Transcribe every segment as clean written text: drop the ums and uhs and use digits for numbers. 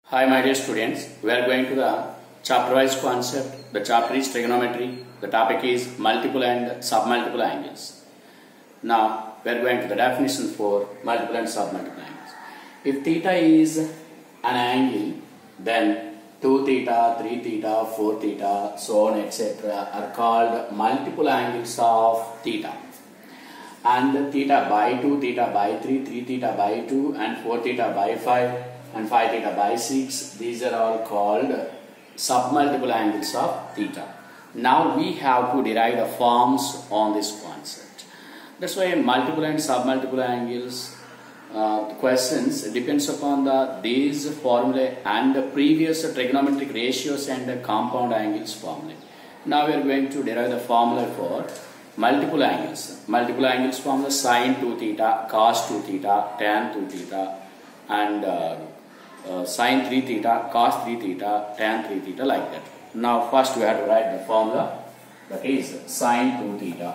Hi my dear students, we are going to the chapter wise concept. The chapter is trigonometry. The topic is multiple and submultiple angles. Now we are going to the definition for multiple and submultiple angles. If theta is an angle, then 2 theta, 3 theta, 4 theta, so on etc. are called multiple angles of theta. And theta by 2, theta by 3, 3 theta by 2 and 4 theta by 5 and 5 theta by 6, these are all called submultiple angles of theta. Now we have to derive the forms on this concept. That's why multiple and submultiple angles questions depends upon these formulae and the previous trigonometric ratios and the compound angles formulae. Now we are going to derive the formula for multiple angles. Multiple angles formula: sine 2 theta, cos 2 theta, tan 2 theta, and sine 3 theta, cos 3 theta, tan 3 theta, like that. Now first we have to write the formula, that is sine 2 theta.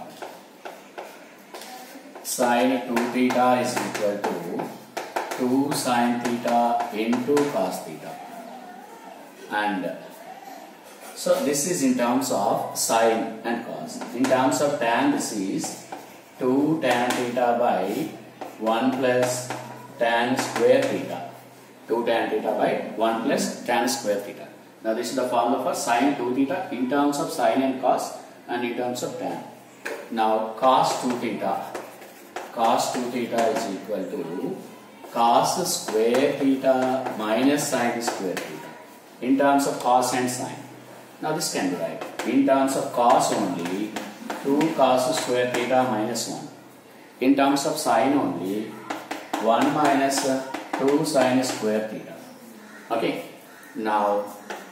Sine 2 theta is equal to 2 sine theta into cos theta. And so this is in terms of sine and cos. In terms of tan, this is 2 tan theta by 1 plus tan square theta. 2 tan theta by 1 plus tan square theta. Now this is the formula for sine 2 theta in terms of sine and cos and in terms of tan. Now cos 2 theta. Cos 2 theta is equal to cos square theta minus sine square theta in terms of cos and sine. Now this can be right. In terms of cos only, 2 cos square theta minus 1. In terms of sine only, 1 minus 2 sine square theta. Okay. Now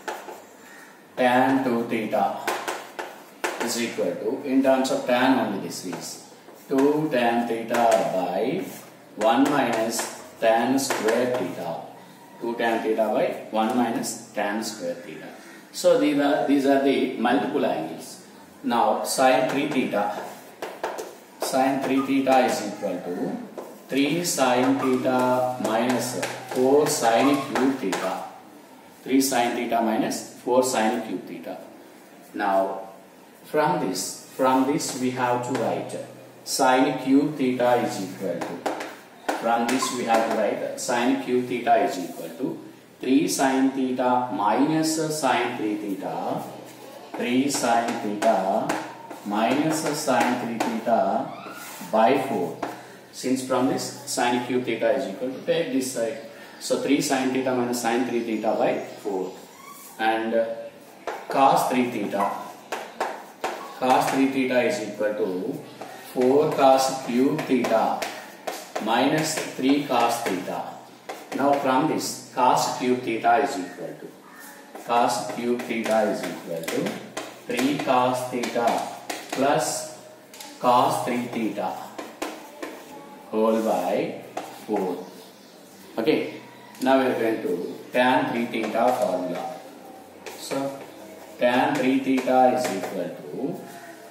tan 2 theta is equal to, in terms of tan only, this is 2 tan theta by 1 minus tan square theta. 2 tan theta by 1 minus tan square theta. So these are the multiple angles. Now sine 3 theta. Sine 3 theta is equal to 3 sine theta minus 4 sine cube theta. 3 sine theta minus 4 sine cube theta. Now from this we have to write sine cube theta is equal to, from this we have to write sine cube theta is equal to 3 sine theta minus sine 3 theta. 3 sine theta minus sine 3 theta by 4. Since from this sine cube theta is equal to, take this side. So 3 sine theta minus sine 3 theta by 4. And cos 3 theta. Cos 3 theta is equal to 4 cos cube theta minus 3 cos theta. Now from this, cos cube theta is equal to, cos cube theta is equal to 3 cos theta plus cos 3 theta whole by 4. Okay. Now we are going to tan 3 theta formula. So tan 3 theta is equal to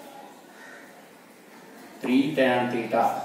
3 tan theta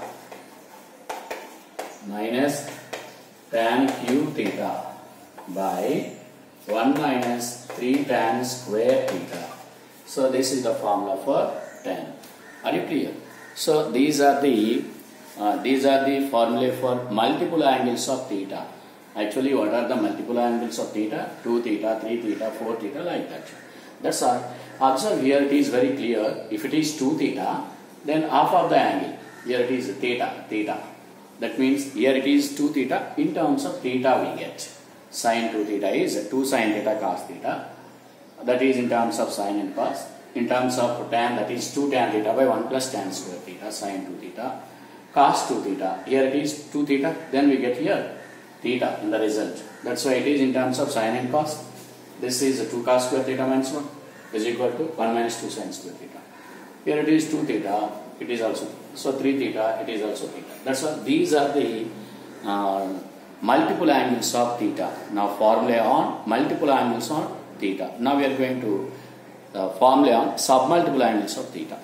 minus tan cube theta by 1 minus 3 tan square theta. So this is the formula for tan. Are you clear? So these are the formulae for multiple angles of theta. Actually, what are the multiple angles of theta? 2 theta, 3 theta, 4 theta, like that. That's all. Observe here, it is very clear. If it is 2 theta, then half of the angle. Here it is theta. That means here it is 2 theta. In terms of theta we get sine 2 theta is 2 sine theta cos theta. That is in terms of sine and cos. In terms of tan, that is 2 tan theta by 1 plus tan square theta, sine 2 theta. Cos 2 theta. Here it is 2 theta. Then we get here theta in the result. That's why it is in terms of sine and cos. This is 2 cos square theta minus 1 is equal to 1 minus 2 sine square theta. Here it is 2 theta. It is also, so 3 theta, it is also theta. That's why these are the multiple angles of theta. Now formula on multiple angles on theta. Now we are going to formula on submultiple angles of theta.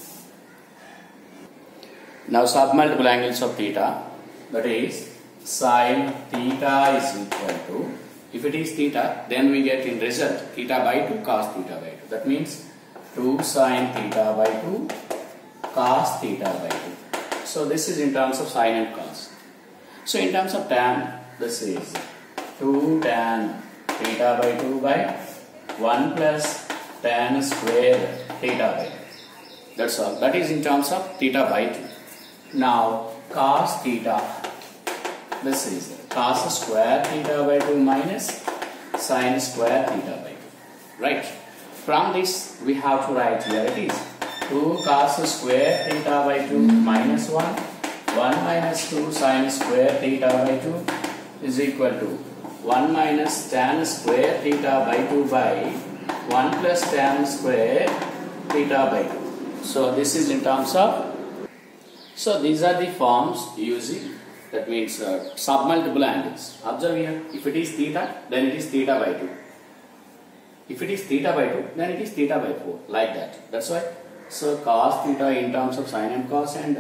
Now submultiple angles of theta, that is sine theta is equal to If it is theta, then we get in result theta by 2 cos theta by 2. That means 2 sin theta by 2 cos theta by 2. So this is in terms of sin and cos. So in terms of tan, this is 2 tan theta by 2 by 1 plus tan square theta by 2. That's all. That is in terms of theta by 2. Now cos theta, this is cos square theta by 2 minus sin square theta by 2. Right? From this we have to write here it is 2 cos square theta by 2 minus 1 minus 2 sin square theta by 2 is equal to 1 minus tan square theta by 2 by 1 plus tan square theta by 2. So this is in terms of, so these are the forms using, that means submultiple angles. Observe here, if it is theta, then it is theta by 2. If it is theta by 2, then it is theta by 4, like that. That's why. So cos theta in terms of sin and cos and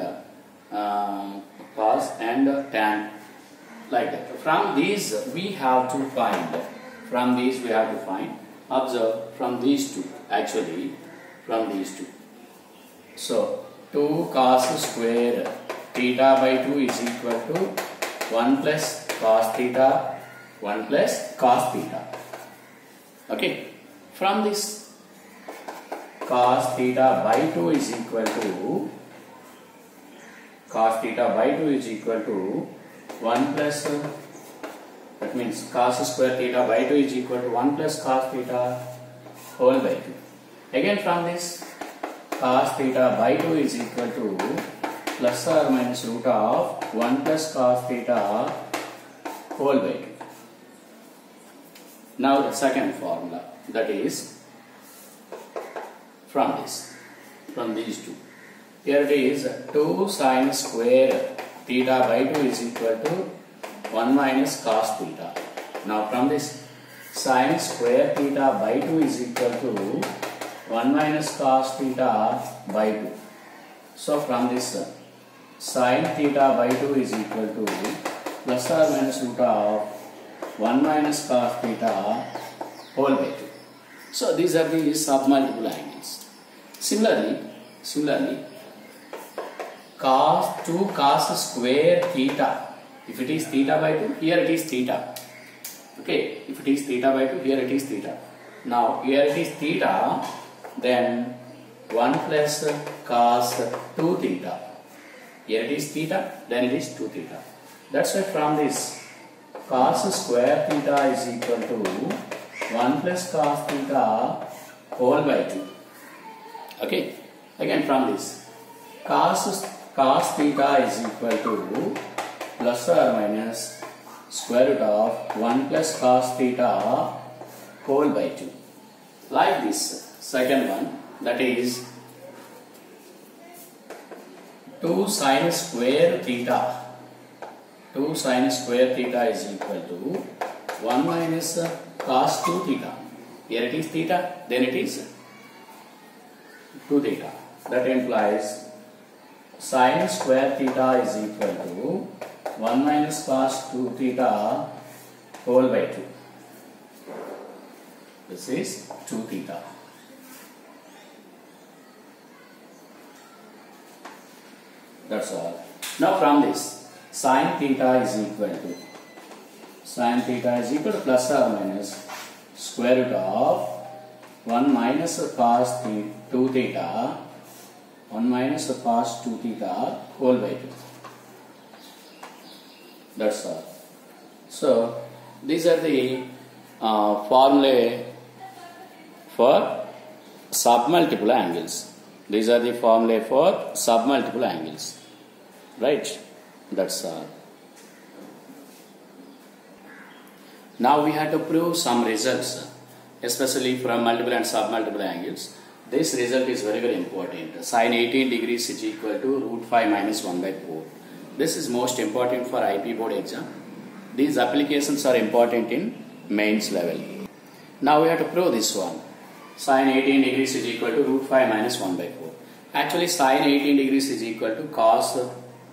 tan, like that. From these we have to find. Observe from these two, actually from these two. So 2 cos square theta by 2 is equal to 1 plus cos theta, 1 plus cos theta. Okay. From this cos theta by 2 is equal to 1 plus, that means cos square theta by 2 is equal to 1 plus cos theta whole by 2. Again from this cos theta by 2 is equal to plus or minus root of 1 plus cos theta whole by 2. Now the second formula, that is from these two. Here it is 2 sin square theta by 2 is equal to 1 minus cos theta. Now from this sin square theta by 2 is equal to 1 minus cos theta by 2. So from this sin theta by 2 is equal to plus or minus root of 1 minus cos theta whole by 2. So these are the submultiple angles. Similarly, cos 2 cos square theta, if it is theta by 2, here it is theta. Okay, if it is theta by 2, here it is theta. Now here it is theta, then 1 plus cos 2 theta. Here it is theta, then it is 2 theta. That's why from this cos square theta is equal to 1 plus cos theta whole by 2. Okay, again from this cos theta is equal to plus or minus square root of 1 plus cos theta whole by 2. Like this second one, that is 2 sin square theta. 2 sin square theta is equal to 1 minus cos 2 theta. Here it is theta, then it is 2 theta. That implies sin square theta is equal to 1 minus cos 2 theta whole by 2. This is 2 theta. That's all. Now from this sin theta is equal to plus or minus square root of 1 minus cos 2 theta, 1 minus cos 2 theta whole by 2. That's all. So these are the formulae for submultiple angles. These are the formulae for submultiple angles. Right? That's all. Now we have to prove some results, especially from multiple and submultiple angles. This result is very, very important. Sin 18 degrees is equal to root 5 minus 1 by 4. This is most important for IP board exam. These applications are important in mains level. Now we have to prove this one. Sin 18 degrees is equal to root 5 minus 1 by 4. Actually sin 18 degrees is equal to cos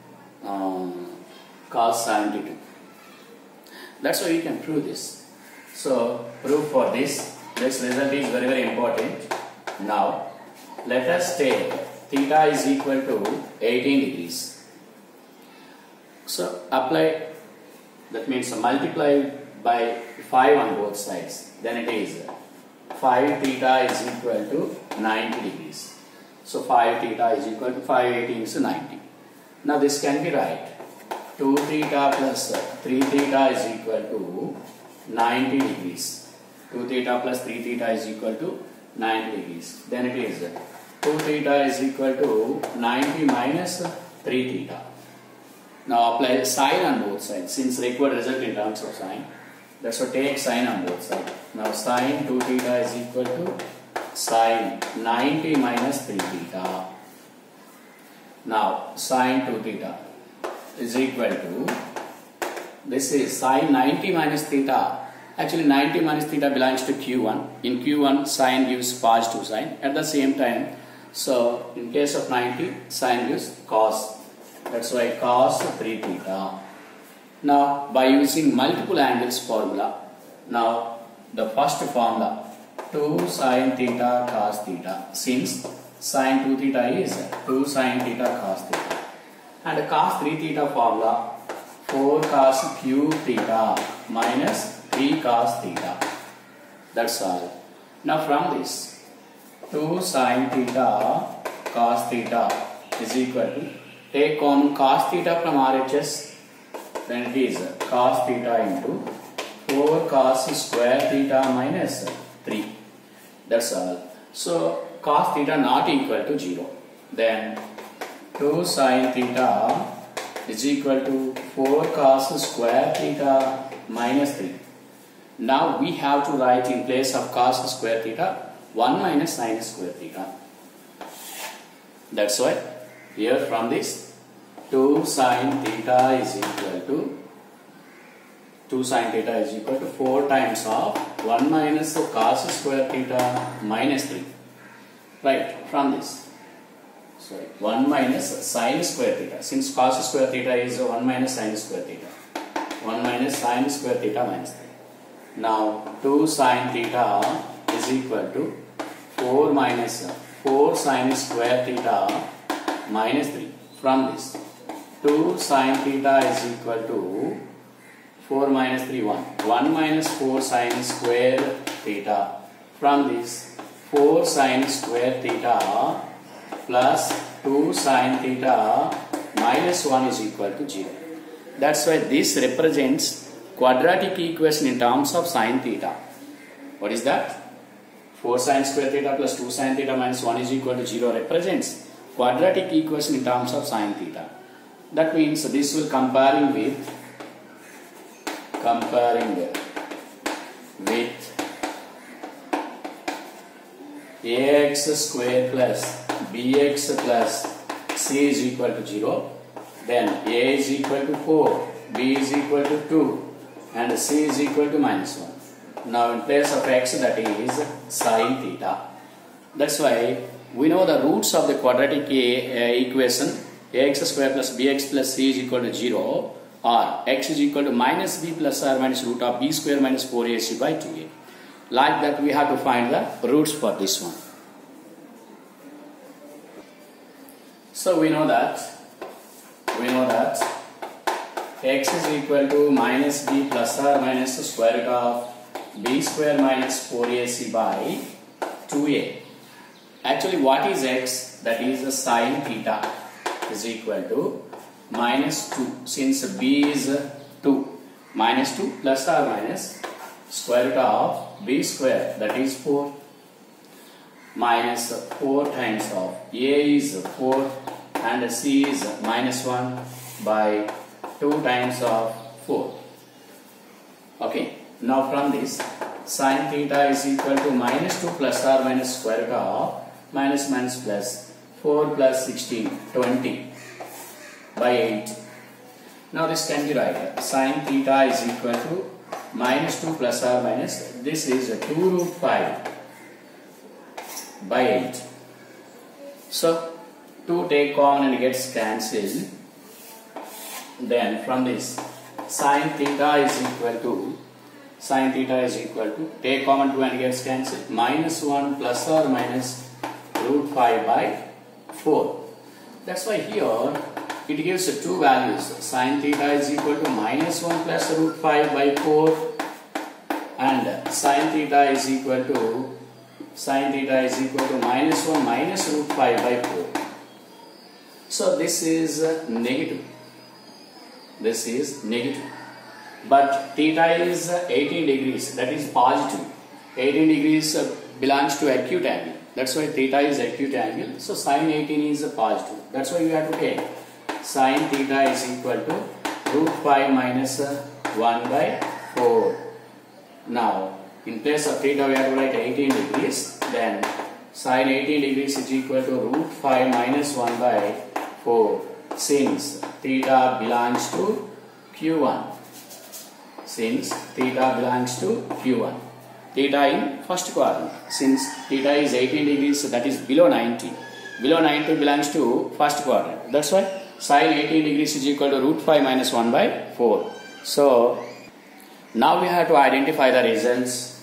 72. That's why we can prove this. So proof for this result is very very important. Now let us take theta is equal to 18 degrees. So apply, that means multiply by 5 on both sides, then it is 5 theta is equal to 90 degrees. So 5 theta is equal to 518 is 90. Now this can be right. 2 theta plus 3 theta is equal to 90 degrees. 2 theta plus 3 theta is equal to 90 degrees. Then it is 2 theta is equal to 90 minus 3 theta. Now apply sine on both sides, since required result in terms of sine. That's why take sine on both sides. Now sine 2 theta is equal to sine 90 minus 3 theta. Now sine 2 theta is equal to, this is sine 90 minus theta. Actually 90 minus theta belongs to Q1. In Q1 sine gives positive sign. At the same time, so in case of 90, sine gives cos. That's why cos 3 theta. Now by using multiple angles formula, now the first formula 2 sin theta cos theta, since sin 2 theta is 2 sin theta cos theta, and cos 3 theta formula 4 cos cube theta minus 3 cos theta. That's all. Now from this 2 sin theta cos theta is equal to, take on cos theta from RHS, then it is cos theta into 4 cos square theta minus 3. That's all. So cos theta not equal to 0. Then 2 sin theta is equal to 4 cos square theta minus 3. Now we have to write in place of cos square theta 1 minus sin square theta. That's why here from this 2 sin theta is equal to 2 sin theta is equal to 4 times of 1 minus cos square theta minus 3. Right, from this. Sorry, 1 minus sin square theta. Since cos square theta is 1 minus sin square theta. 1 minus sin square theta minus 3. Now 2 sin theta is equal to 4 minus 4 sin square theta minus 3. From this 2 sin theta is equal to 4 minus 3 1. 1 minus 4 sin square theta. From this 4 sin square theta plus 2 sin theta minus 1 is equal to 0. That's why this represents quadratic equation in terms of sin theta. What is that? 4 sin square theta plus 2 sin theta minus 1 is equal to 0 represents quadratic equation in terms of sin theta. That means this will comparing with ax square plus bx plus c is equal to 0. Then a is equal to 4, b is equal to 2 and c is equal to minus 1. Now in place of x, that is sin theta. That's why we know the roots of the quadratic equation ax square plus bx plus c is equal to 0, or x is equal to minus b plus or minus root of b square minus 4ac by 2a. Like that we have to find the roots for this one. So we know that x is equal to minus b plus or minus square root of b square minus 4ac by 2a. Actually what is x? That is the sin theta is equal to minus 2, since b is 2, minus 2 plus or minus square root of b square, that is 4, minus 4 times of a is 4 and c is minus 1 by 2 times of 4. Okay, now from this sin theta is equal to minus 2 plus or minus square root of minus plus 4 plus 16, 20 by 8. Now this can be right. Sin theta is equal to minus 2 plus or minus, this is 2 root 5 by 8. So 2 take on and gets cancelled. Then from this sin theta is equal to Sin theta is equal to, take common 2 and gets cancelled, minus 1 plus or minus root 5 by 4. That's why here it gives two values. Sin theta is equal to minus 1 plus root 5 by 4 and sin theta is equal to minus 1 minus root 5 by 4. So this is negative. This is negative. But theta is 18 degrees, that is positive. 18 degrees belongs to acute angle. That's why theta is acute angle. So sin 18 is positive. That's why we have to take sin theta is equal to root 5 minus 1 by 4. Now, in place of theta we have to write 18 degrees. Then sin 18 degrees is equal to root 5 minus 1 by 4. Since theta belongs to Q1. Since theta belongs to Q1. Theta in first quadrant. Since theta is 18 degrees, that is below 90. Below 90 belongs to first quadrant. That's why sin 18 degrees is equal to root 5 minus 1 by 4. So, now we have to identify the results.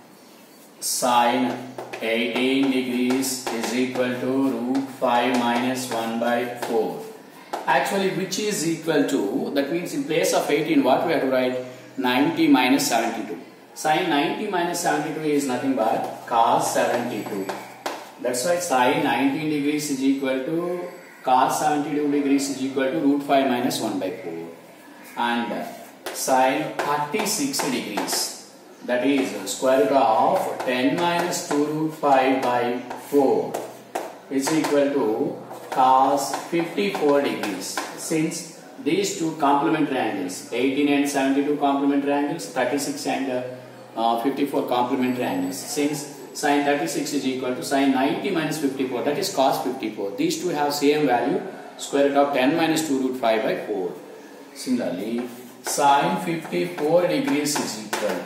Sin 18 degrees is equal to root 5 minus 1 by 4. Actually, which is equal to, that means in place of 18, what we have to write? 90 minus 72. Sin 90 minus 72 is nothing but cos 72. That's why sin 19 degrees is equal to cos 72 degrees is equal to root 5 minus 1 by 4. And sin 36 degrees, that is square root of 10 minus 2 root 5 by 4 is equal to cos 54 degrees. Since these two complementary angles, 18 and 72 complementary angles, 36 and 54 complementary angles. Since sin 36 is equal to sin 90 minus 54, that is cos 54. These two have same value, square root of 10 minus 2 root 5 by 4. Similarly, sin 54 degrees is equal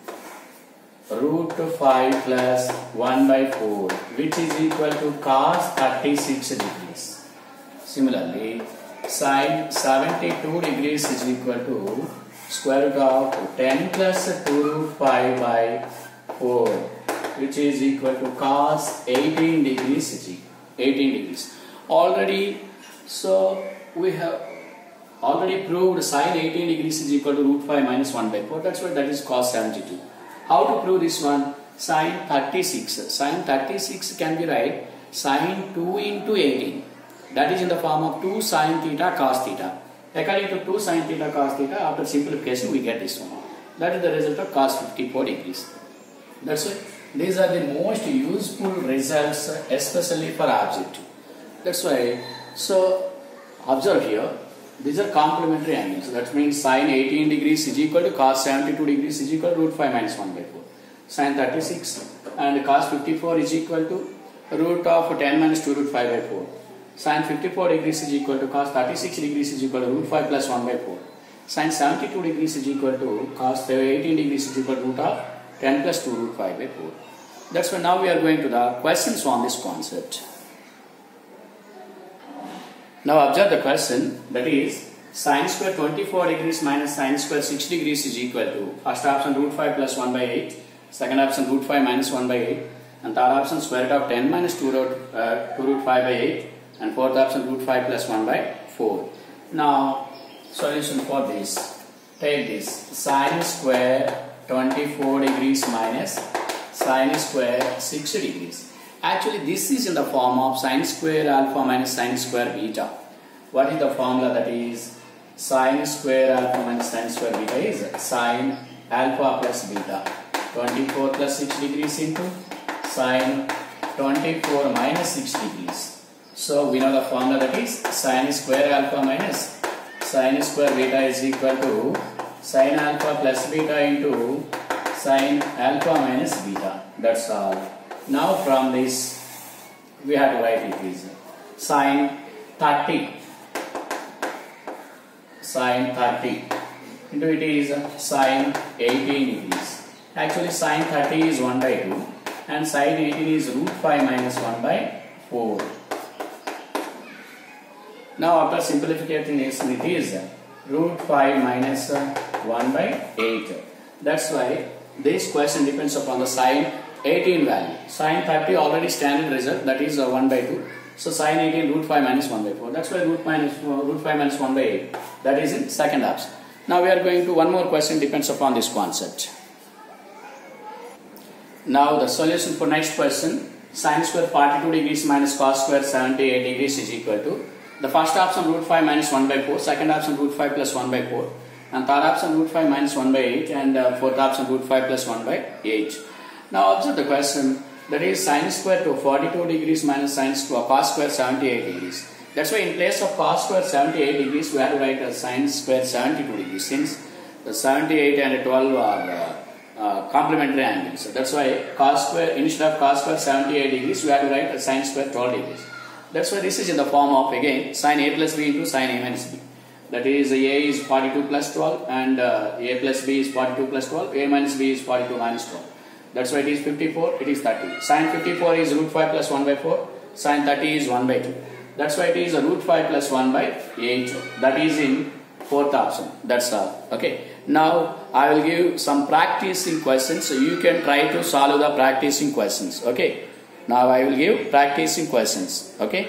to root 5 plus 1 by 4, which is equal to cos 36 degrees. Similarly, sin 72 degrees is equal to square root of 10 plus 2 root 5 by 4, which is equal to cos 18 degrees. 18 degrees. Already, so we have already proved sin 18 degrees is equal to root 5 minus 1 by 4. That's why that is cos 72. How to prove this one? Sin 36. Sin 36 can be write sin 2 into 18. That is in the form of 2 sin theta cos theta. According to 2 sin theta cos theta, after simplification we get this one. That is the result of cos 54 degrees. That's why these are the most useful results, especially for objective. That's why, so observe here, these are complementary angles. That means sin 18 degrees is equal to cos 72 degrees is equal to root 5 minus 1 by 4. Sin 36 and cos 54 is equal to root of 10 minus 2 root 5 by 4. Sin 54 degrees is equal to cos 36 degrees is equal to root 5 plus 1 by 4. Sin 72 degrees is equal to cos 18 degrees is equal to root of 10 plus 2 root 5 by 4. That's why now we are going to the questions on this concept. Now observe the question, that is sin square 24 degrees minus sin square 6 degrees is equal to, first option root 5 plus 1 by 8, second option root 5 minus 1 by 8, and third option square root of 10 minus 2 root 5 by 8, and fourth option root 5 plus 1 by 4. Now solution for this, take this sin square 24 degrees minus sin square 6 degrees. Actually this is in the form of sin square alpha minus sin square beta. What is the formula? That is sin square alpha minus sin square beta is sin alpha plus beta. 24 plus 6 degrees into sin 24 minus 6 degrees. So we know the formula, that is sin square alpha minus sin square beta is equal to sin alpha plus beta into sin alpha minus beta. That's all. Now from this we have to write it is sin 30 into it is sin 18 degrees. Actually sin 30 is 1 by 2 and sin 18 is root 5 minus 1 by 4. Now after simplification it is root 5 minus 1 by 8. That's why this question depends upon the sine 18 value. Sine 30 already standard result, that is 1 by 2. So sine 18 root 5 minus 1 by 4. That's why root 5 minus 1 by 8. That is in second option. Now we are going to one more question depends upon this concept. Now the solution for next question, sine square 42 degrees minus cos square 78 degrees is equal to the first option root 5 minus 1 by 4, second option root 5 plus 1 by 4, and third option root 5 minus 1 by 8, and fourth option root 5 plus 1 by 8. Now observe the question, that is sine square to 42 degrees minus sine square cos square 78 degrees. That's why in place of cos square 78 degrees we have to write as sine square 72 degrees, since the 78 and 12 are complementary angles. So that's why cos square, instead of cos square 78 degrees we have to write as sine square 12 degrees. That's why this is in the form of again sine a plus b into sine a minus b. That is a is 42 plus 12 and a plus b is 42 plus 12, a minus b is 42 minus 12. That's why it is 54, it is 30. Sine 54 is root 5 plus 1 by 4, sine 30 is 1 by 2. That's why it is a root 5 plus 1 by 8. That is in fourth option. That's all. Okay. Now I will give some practicing questions, so you can try to solve the practicing questions. Okay. Now I will give practicing questions. Okay.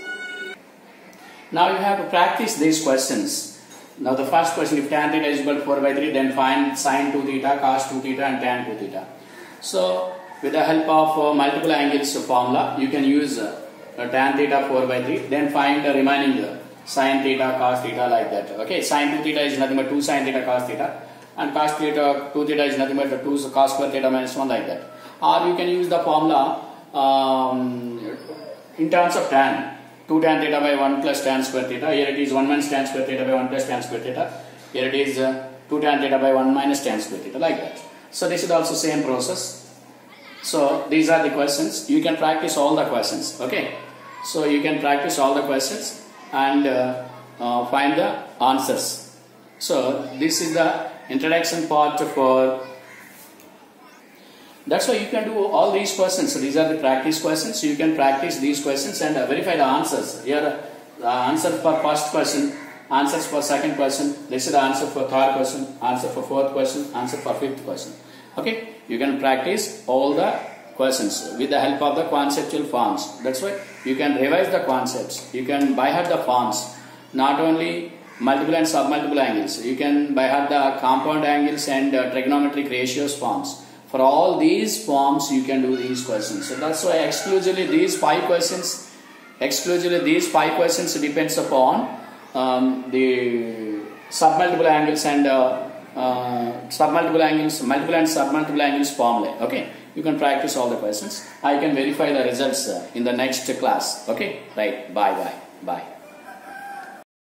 Now you have to practice these questions. Now the first question, if tan theta is equal to 4 by 3, then find sine 2 theta, cos 2 theta and tan 2 theta. So with the help of multiple angles formula, you can use tan theta 4 by 3, then find the remaining sine theta, cos theta like that. Okay, sine 2 theta is nothing but 2 sine theta cos theta, and cos theta 2 theta is nothing but 2 cos square theta minus 1 like that. Or you can use the formula in terms of tan. 2 tan theta by 1 plus tan square theta. Here it is 1 minus tan square theta by 1 plus tan square theta. Here it is 2 tan theta by 1 minus tan square theta like that. So this is also same process. So these are the questions. You can practice all the questions. Okay. So you can practice all the questions and find the answers. So this is the introduction part for. That's why you can do all these questions. So these are the practice questions. You can practice these questions and verify the answers. Here the answer for first question, answers for second question. This is the answer for third question, answer for fourth question, answer for fifth question. Okay, you can practice all the questions with the help of the conceptual forms. That's why you can revise the concepts. You can by heart the forms, not only multiple and submultiple angles. You can by heart the compound angles and trigonometric ratios forms. For all these forms, you can do these questions. So that's why exclusively these five questions depends upon the submultiple angles and multiple and submultiple angles formula. Okay, you can practice all the questions. I can verify the results in the next class. Okay, right. Bye.